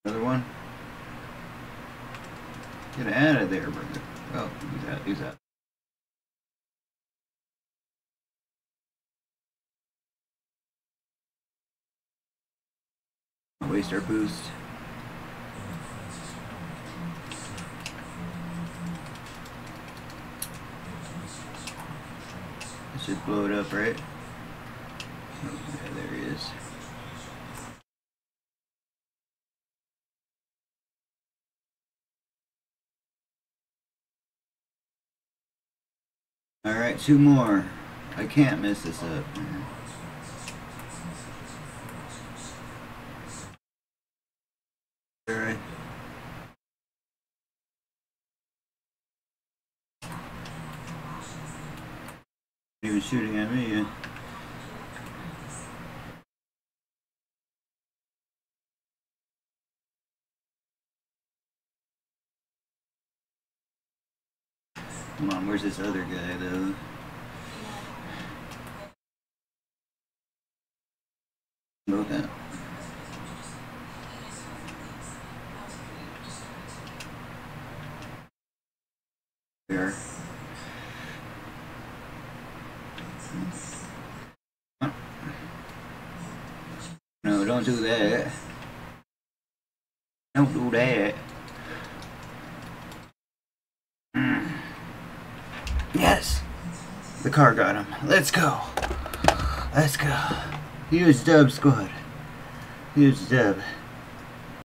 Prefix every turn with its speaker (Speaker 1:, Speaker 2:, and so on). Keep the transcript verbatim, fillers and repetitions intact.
Speaker 1: Another one. Get out of there, brother. Oh, he's out. He's out. Waste our boost. It should blow it up, right? Oh, yeah, there he is. Alright, two more. I can't mess this up. Alright. He was shooting at me. Yeah. Come on, where's this other guy though? Know that. There. No, don't do that. Don't do that. Mm. Yes! The car got him. Let's go. Let's go. Huge dub, squad. Huge dub.